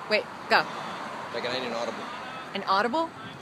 Wait, go. Like I need an audible. An audible?